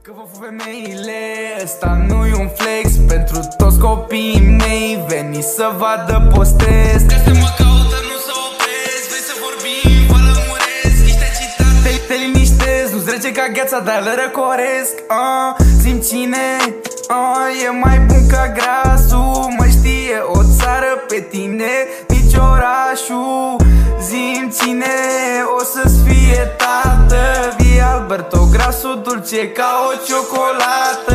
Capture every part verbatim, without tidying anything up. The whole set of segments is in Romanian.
Că vă fu femeile, ăsta nu-i un flex pentru toți copiii mei. Veni să vadă postez. Că mă caută, nu să opresc. Vrei să vorbim, vă lămuresc. Ești agitat, te, te liniștezi. Nu-ți trece ca gheața, dar le răcoresc. uh, Zim cine uh, e mai bun ca grasul. Mă știe o țară pe tine, nici orașul. Zim cine o să-ți fie tată. Vie Alberto, grasul dulce ca o ciocolată.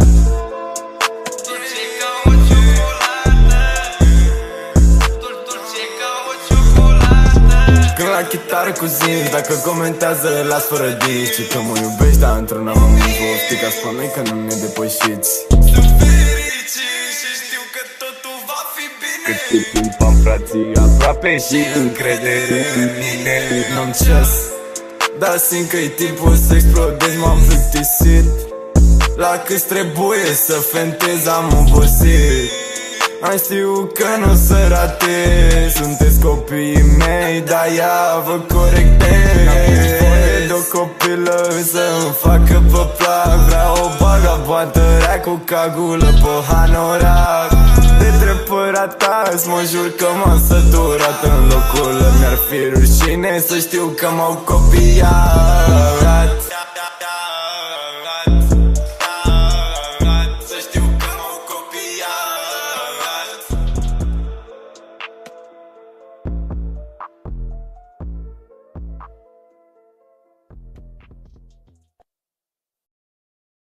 Dulce ca o ciocolată. Dulce ca o ciocolată. Când la chitară cu Zim, dacă comentează, las fără dici. Că mă iubești, dar într-un am amândoi oftica. Spune că nu ne depășiți. Sunt fericit și știu că totul va fi bine. Cât timp am frații aproape și încredere în mine. Nu-mi ceas, dar simt că-i timpul să explodez. M-am plictisit. La câți trebuie să fentez, am obosit. Am știut că nu o să ratez. Sunteți copiii mei, dar ea vă corectez. De o copilă să-mi facă pe plac. Vreau o bagaboantă rea cu cagulă pe hanorac. De trepăratați, mă jur că m-am săturat. În locul mi-ar fi rușine să știu că m-au copiat.